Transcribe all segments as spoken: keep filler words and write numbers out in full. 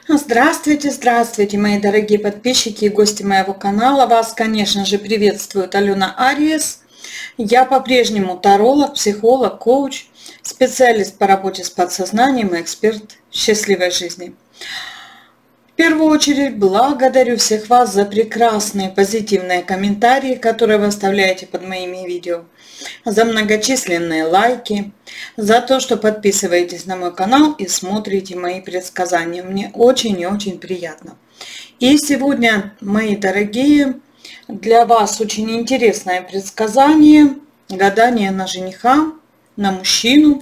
Здравствуйте, здравствуйте, мои дорогие подписчики и гости моего канала. Вас, конечно же, приветствует Алена Ариес. Я по-прежнему таролог, психолог, коуч, специалист по работе с подсознанием и эксперт счастливой жизни. В первую очередь благодарю всех вас за прекрасные позитивные комментарии, которые вы оставляете под моими видео, за многочисленные лайки, за то, что подписываетесь на мой канал и смотрите мои предсказания. Мне очень и очень приятно. И сегодня, мои дорогие, для вас очень интересное предсказание, гадание на жениха, на мужчину,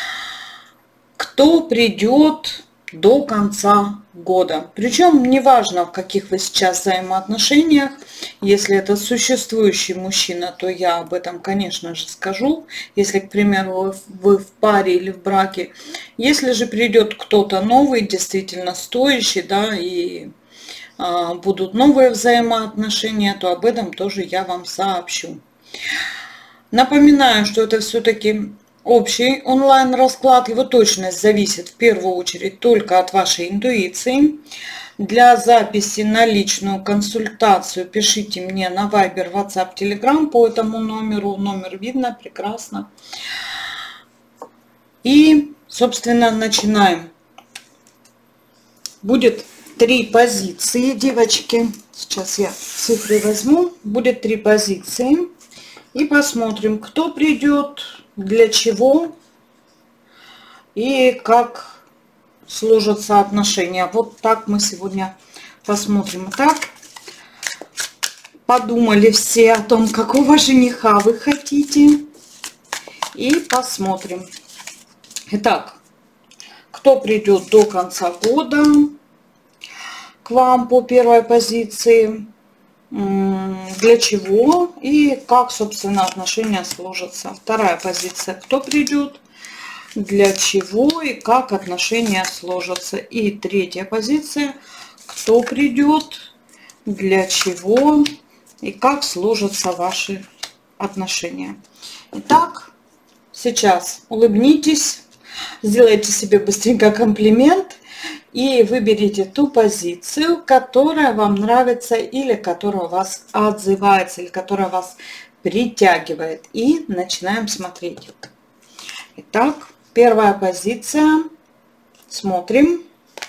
кто придет до конца года. Причем неважно, в каких вы сейчас взаимоотношениях. Если это существующий мужчина, то я об этом, конечно же, скажу. Если, к примеру, вы в паре или в браке. Если же придет кто-то новый, действительно стоящий, да, и а, будут новые взаимоотношения, то об этом тоже я вам сообщу. Напоминаю, что это все-таки общий онлайн-расклад, его точность зависит в первую очередь только от вашей интуиции. Для записи на личную консультацию пишите мне на Viber, WhatsApp, Telegram по этому номеру. Номер видно прекрасно. И, собственно, начинаем. Будет три позиции, девочки. Сейчас я цифры возьму. Будет три позиции. И посмотрим, кто придет, для чего и как сложатся отношения. Вот так мы сегодня посмотрим. Итак, подумали все о том, какого жениха вы хотите. И посмотрим. Итак, кто придет до конца года к вам по первой позиции, для чего и как, собственно, отношения сложатся. Вторая позиция, кто придет, для чего и как отношения сложатся. И третья позиция, кто придет, для чего и как сложатся ваши отношения. Итак, сейчас улыбнитесь, сделайте себе быстренько комплимент и выберите ту позицию, которая вам нравится или которая у вас отзывается, или которая вас притягивает. И начинаем смотреть. Итак, первая позиция. Смотрим,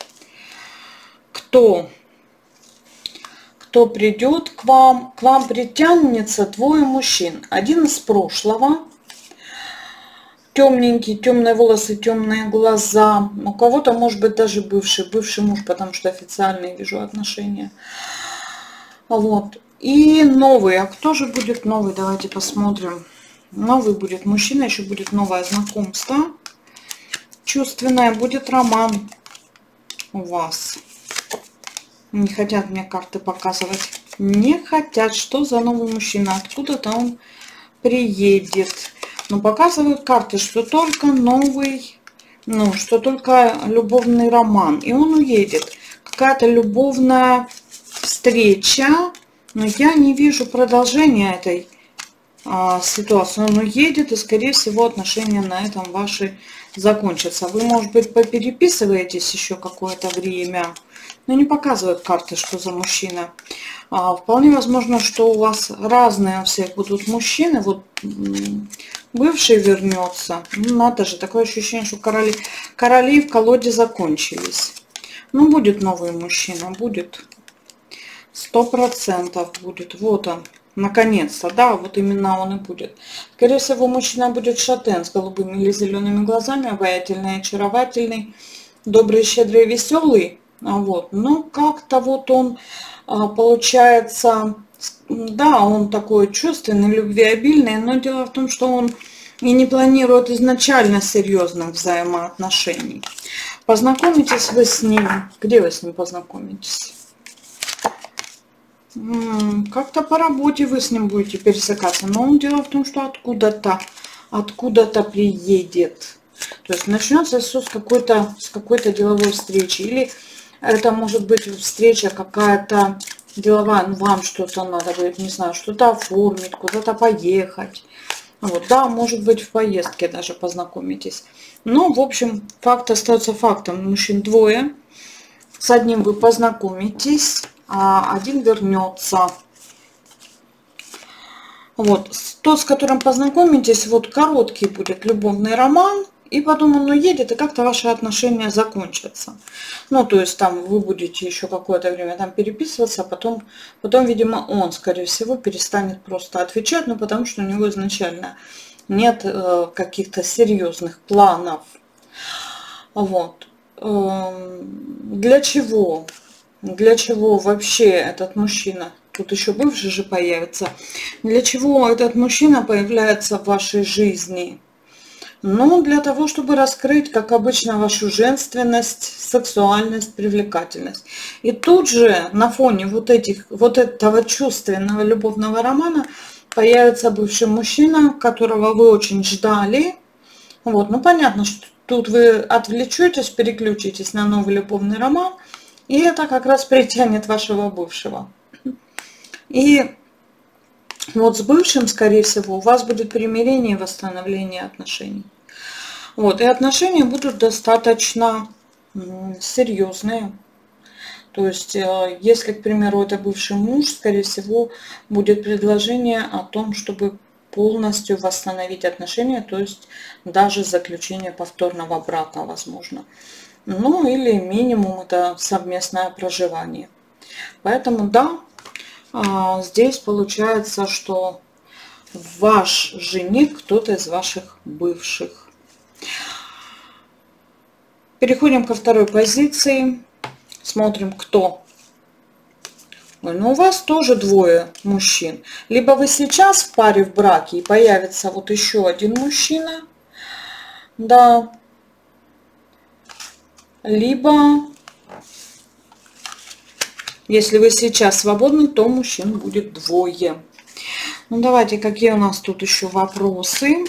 кто, кто придет к вам. К вам притянется двое мужчин. Один из прошлого. Темненькие, темные волосы, темные глаза. У кого-то, может быть, даже бывший, бывший муж, потому что официальные вижу отношения. Вот. И новый. А кто же будет новый? Давайте посмотрим. Новый будет мужчина, еще будет новое знакомство. Чувственное, будет роман у вас. Не хотят мне карты показывать. Не хотят. Что за новый мужчина? Откуда-то он приедет. Но показывают карты, что только новый, ну, что только любовный роман. И он уедет. Какая-то любовная встреча. Но я не вижу продолжения этой а, ситуации. Он уедет, и, скорее всего, отношения на этом ваши закончатся. Вы, может быть, попереписываетесь еще какое-то время. Но не показывают карты, что за мужчина. А, вполне возможно, что у вас разные у всех будут мужчины. Вот бывший вернется. Ну, надо же, такое ощущение, что короли, короли в колоде закончились. Ну, будет новый мужчина, будет. Сто процентов будет. Вот он, наконец-то, да, вот именно он и будет. Скорее всего, мужчина будет шатен с голубыми или зелеными глазами, обаятельный, очаровательный, добрый, щедрый, веселый. Вот, ну, как-то вот он, получается... Да, он такой чувственный, любвеобильный, но дело в том, что он и не планирует изначально серьезных взаимоотношений. Познакомитесь вы с ним. Где вы с ним познакомитесь? Как-то по работе вы с ним будете пересекаться. Но дело в том, что откуда-то, откуда-то приедет. То есть начнется все с какой-то с какой-то деловой встречи. Или это может быть встреча какая-то деловая, ну, вам что-то надо будет, не знаю, что-то оформить, куда-то поехать. Вот, да, может быть, в поездке даже познакомитесь. Но, в общем, факт остается фактом. Мужчин двое. С одним вы познакомитесь, а один вернется. Вот, тот, с которым познакомитесь, вот короткий будет любовный роман, и потом он уедет, и как-то ваши отношения закончатся. Ну, то есть там вы будете еще какое-то время там переписываться, а потом, потом, видимо, он, скорее всего, перестанет просто отвечать, ну, потому что у него изначально нет э, каких-то серьезных планов. Вот. Для чего? Для чего вообще этот мужчина? Тут еще бывший же появится. Для чего этот мужчина появляется в вашей жизни? Ну, для того, чтобы раскрыть, как обычно, вашу женственность, сексуальность, привлекательность. И тут же на фоне вот, этих, вот этого чувственного любовного романа появится бывший мужчина, которого вы очень ждали. Вот, ну, понятно, что тут вы отвлечетесь, переключитесь на новый любовный роман, и это как раз притянет вашего бывшего. И вот с бывшим, скорее всего, у вас будет примирение и восстановление отношений. Вот, и отношения будут достаточно серьезные. То есть, если, к примеру, это бывший муж, скорее всего, будет предложение о том, чтобы полностью восстановить отношения, то есть даже заключение повторного брака возможно. Ну или минимум это совместное проживание. Поэтому да, здесь получается, что ваш жених кто-то из ваших бывших. Переходим ко второй позиции. Смотрим, кто. Ой, ну у вас тоже двое мужчин. Либо вы сейчас в паре в браке и появится вот еще один мужчина. Да. Либо, если вы сейчас свободны, то мужчин будет двое. Ну давайте, какие у нас тут еще вопросы.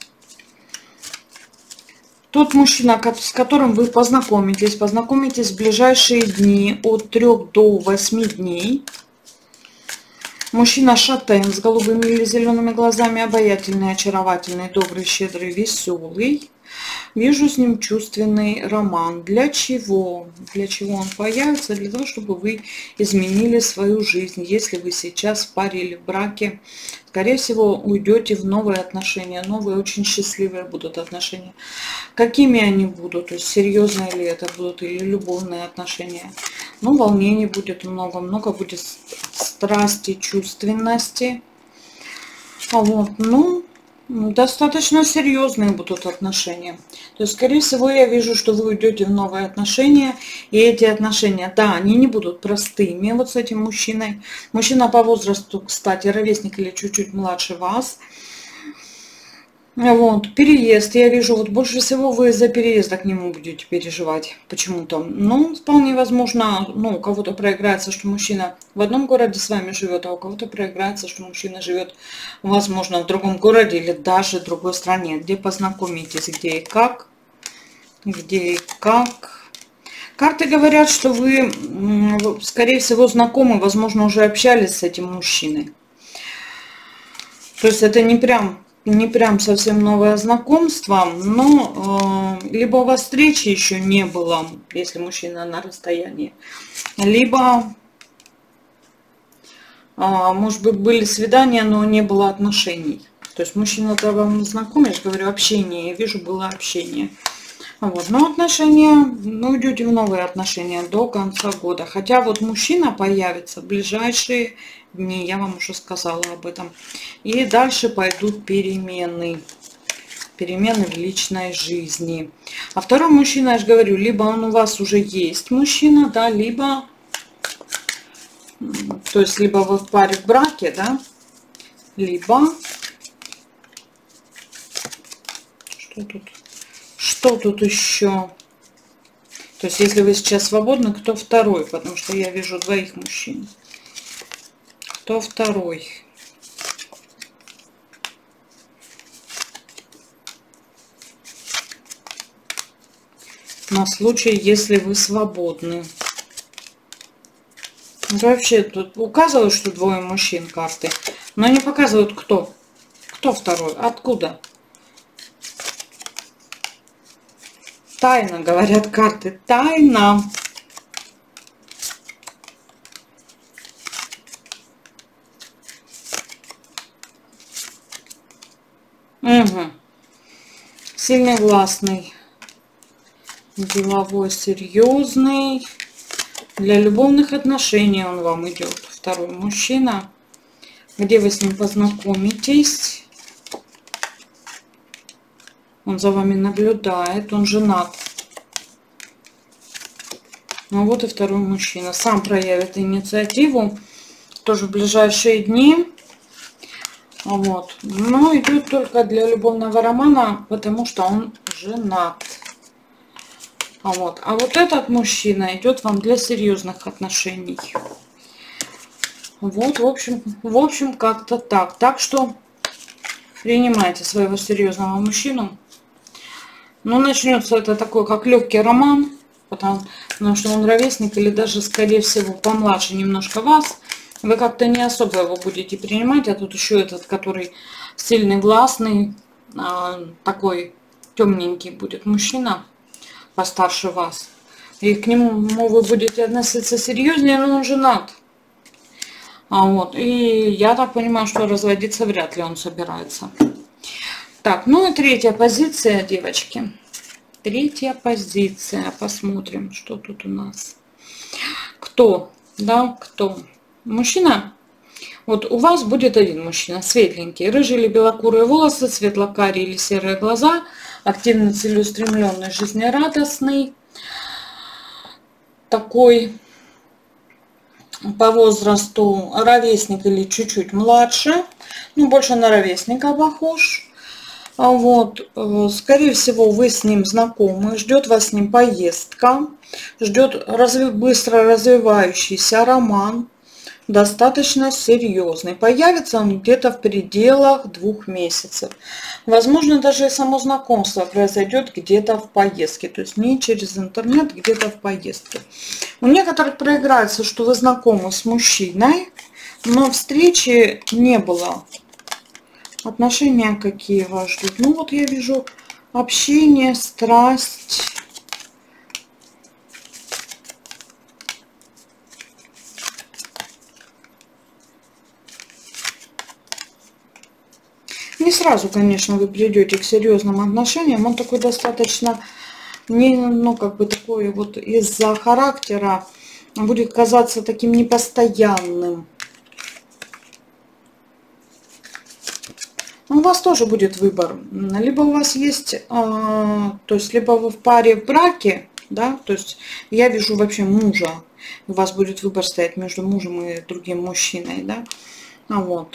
Тот мужчина, с которым вы познакомитесь, познакомитесь в ближайшие дни от трёх до восьми дней. Мужчина шатен с голубыми или зелеными глазами, обаятельный, очаровательный, добрый, щедрый, веселый. Вижу с ним чувственный роман. Для чего? Для чего он появится? Для того, чтобы вы изменили свою жизнь. Если вы сейчас в паре или в браке, скорее всего, уйдете в новые отношения. Новые, очень счастливые будут отношения. Какими они будут? То есть, серьезные ли это будут или любовные отношения? Ну, волнений будет много. Много будет страсти, чувственности. А вот, ну... достаточно серьезные будут отношения. То есть, скорее всего, я вижу, что вы уйдете в новые отношения. И эти отношения, да, они не будут простыми вот с этим мужчиной. Мужчина по возрасту, кстати, ровесник или чуть-чуть младше вас. Вот, переезд. Я вижу, вот больше всего вы из-за переезда к нему будете переживать почему-то. Ну, вполне возможно, ну, у кого-то проиграется, что мужчина в одном городе с вами живет, а у кого-то проиграется, что мужчина живет, возможно, в другом городе или даже в другой стране. Где познакомитесь, где и как. Где и как. Карты говорят, что вы, скорее всего, знакомы, возможно, уже общались с этим мужчиной. То есть это не прям... не прям совсем новое знакомство, но э, либо у вас встречи еще не было, если мужчина на расстоянии, либо, э, может быть, были свидания, но не было отношений. То есть мужчина-то вам знаком, я же говорю, общение, я вижу, было общение. Вот, но отношения, ну, идете в новые отношения до конца года. Хотя вот мужчина появится в ближайшие дни, я вам уже сказала об этом. И дальше пойдут перемены. Перемены в личной жизни. А второй мужчина, я же говорю, либо он у вас уже есть мужчина, да, либо, то есть, либо вы в паре в браке, да, либо, что тут? Что тут еще? То есть, если вы сейчас свободны, кто второй? Потому что я вижу двоих мужчин. Кто второй? На случай, если вы свободны. Вообще, тут указывают, что двое мужчин карты, но не показывают, кто. Кто второй? Откуда? Тайна, говорят карты, тайна. Угу. Сильный, властный, деловой, серьезный. Для любовных отношений он вам идет. Второй мужчина. Где вы с ним познакомитесь? Он за вами наблюдает. Он женат. Ну вот и второй мужчина. Сам проявит инициативу. Тоже в ближайшие дни. Вот. Но идет только для любовного романа, потому что он женат. А вот, а вот этот мужчина идет вам для серьезных отношений. Вот, в общем, в общем, как-то так. Так что принимайте своего серьезного мужчину. Но начнется это такой, как легкий роман, потому, потому что он ровесник или даже, скорее всего, помладше немножко вас. Вы как-то не особо его будете принимать, а тут еще этот, который сильный, властный, такой темненький будет мужчина, постарше вас. И к нему вы будете относиться серьезнее, но он женат. А вот, и я так понимаю, что разводиться вряд ли он собирается. Так, ну и третья позиция, девочки. Третья позиция. Посмотрим, что тут у нас. Кто? Да, кто? Мужчина. Вот у вас будет один мужчина, светленький, рыжие или белокурые волосы, светло-карие или серые глаза, активный, целеустремленный, жизнерадостный, такой по возрасту ровесник или чуть-чуть младше, ну больше на ровесника похож. Вот, скорее всего, вы с ним знакомы, ждет вас с ним поездка, ждет разви- быстро развивающийся роман, достаточно серьезный. Появится он где-то в пределах двух месяцев. Возможно, даже и само знакомство произойдет где-то в поездке, то есть не через интернет, где-то в поездке. У некоторых проиграется, что вы знакомы с мужчиной, но встречи не было. Отношения какие вас ждут? Ну вот я вижу общение, страсть. Не сразу, конечно, вы придете к серьезным отношениям. Он такой достаточно, не, ну как бы такой вот из-за характера будет казаться таким непостоянным. У вас тоже будет выбор. Либо у вас есть, э, то есть либо вы в паре в браке, да, то есть я вижу вообще мужа. У вас будет выбор стоять между мужем и другим мужчиной, да. А вот.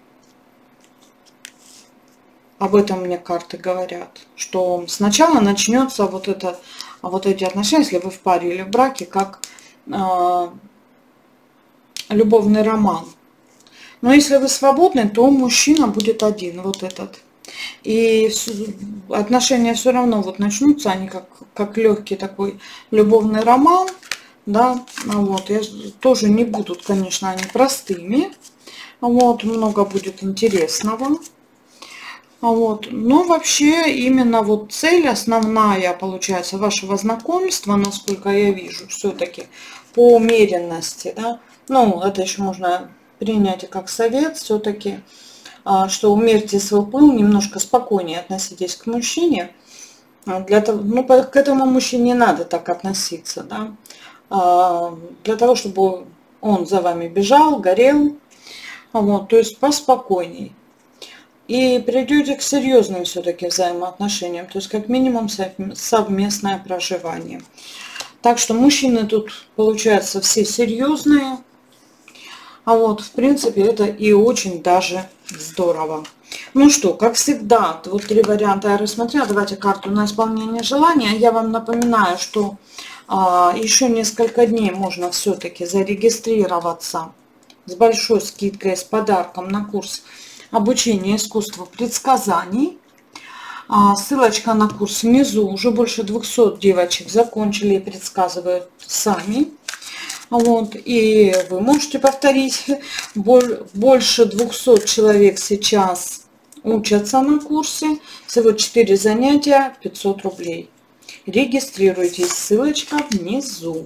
Об этом мне карты говорят, что сначала начнется вот это, вот эти отношения, если вы в паре или в браке, как э, любовный роман. Но если вы свободны, то мужчина будет один, вот этот. И отношения все равно вот начнутся, они как, как легкий такой любовный роман, да, вот, я, тоже не будут, конечно, они простыми, вот, много будет интересного, вот, но вообще именно вот цель основная, получается, вашего знакомства, насколько я вижу, все-таки по умеренности, да, ну, это еще можно принять как совет все-таки, что умерьте свой пыл, немножко спокойнее относитесь к мужчине. Для того, ну, к этому мужчине не надо так относиться, да, для того, чтобы он за вами бежал, горел, вот, то есть поспокойней. И придете к серьезным все-таки взаимоотношениям, то есть как минимум совместное проживание. Так что мужчины тут, получается, все серьезные. А вот, в принципе, это и очень даже здорово. Ну что, как всегда, вот три варианта я рассмотрела. Давайте карту на исполнение желания. Я вам напоминаю, что а, еще несколько дней можно все-таки зарегистрироваться с большой скидкой, с подарком на курс обучения искусству предсказаний. А, ссылочка на курс внизу. Уже больше двухсот девочек закончили и предсказывают сами. Вот, и вы можете повторить, больше двухсот человек сейчас учатся на курсе, всего четыре занятия, пятьсот рублей. Регистрируйтесь, ссылочка внизу.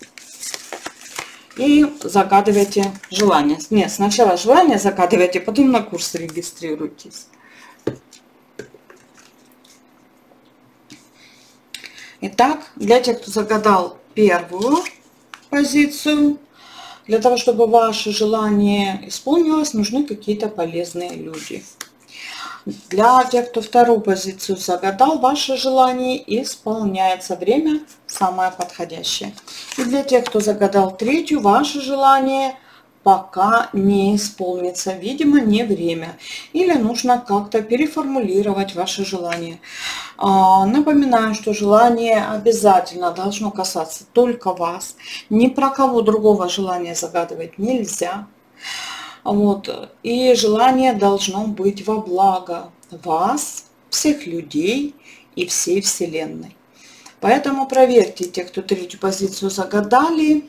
И загадывайте желание. Нет, сначала желание загадывайте, потом на курс регистрируйтесь. Итак, для тех, кто загадал первую позицию, для того, чтобы ваше желание исполнилось, нужны какие-то полезные люди. Для тех, кто вторую позицию загадал, ваше желание исполняется. Время самое подходящее. И для тех, кто загадал третью, ваше желание пока не исполнится. Видимо, не время. Или нужно как-то переформулировать ваше желание. Напоминаю, что желание обязательно должно касаться только вас. Ни про кого другого желания загадывать нельзя. Вот. И желание должно быть во благо вас, всех людей и всей Вселенной. Поэтому проверьте, те, кто третью позицию загадали,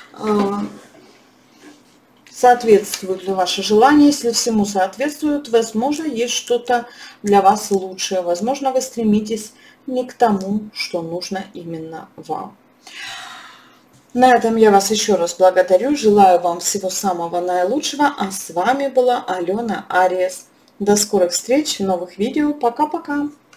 соответствует ли ваше желание. Если всему соответствует, возможно, есть что-то для вас лучшее. Возможно, вы стремитесь не к тому, что нужно именно вам. На этом я вас еще раз благодарю. Желаю вам всего самого наилучшего. А с вами была Алена Ариес. До скорых встреч в новых видео. Пока-пока.